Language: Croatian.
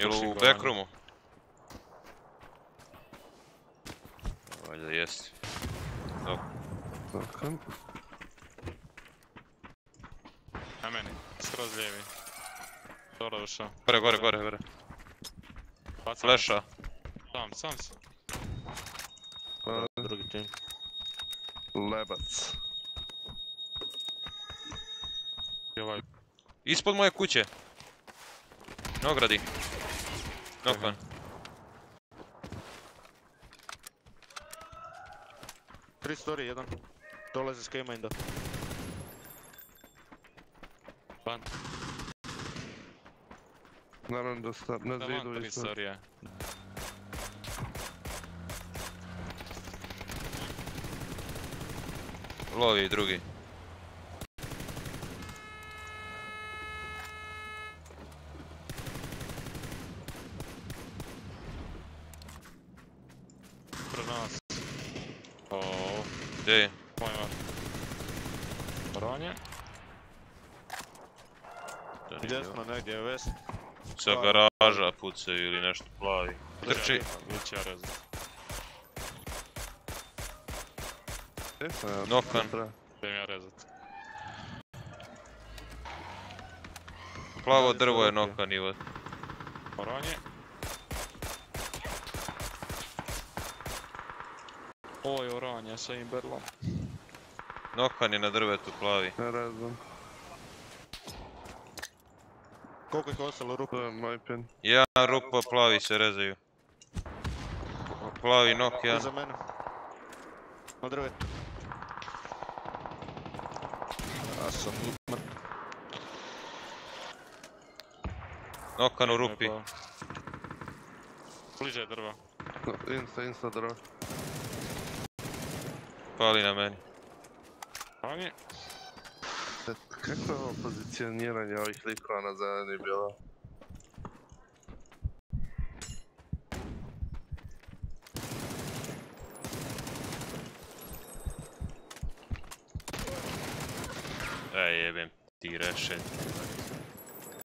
Jel u backroomu? Valjda jest. Tako. Na meni, skroz lijevi. Dobro ušao. Gore. Flasha. Sam si. Drugi tim. Lebac. I ovaj. Ispod moje kuće. Na ogradi. Knockman. Tri story, jedan. Dolazi s K-minda. Ban. Naravno da sta na zidu Ban, tri isto. storija. Lovi drugi. Pro nas. Oooo. Gdje je? Pojma. Ronje. Gdje smo negdje, vest? Sa garaža pucaju ili nešto plavi. Trči. Vići ja rezam. Knockman. Idem ja rezat. Plavo drvo je knockman, Ivo. Ronje. Oj, oranje sa imberlom. Knockman je na drvetu plavi. Ne razum. Koliko ih ostalo ruku? To je moj pin. Jedan rupa, plavi se rezaju. Plavi knock, jedan. Iza mene. Na drvetu. Ja sam mrtav. Knockman u rupi. Bliže je drvo. Insta drvo. Pali na meni. Ronje. Kako je ovo pozicioniranje ovih likova na zeleni bilo? Jebem ti rešen.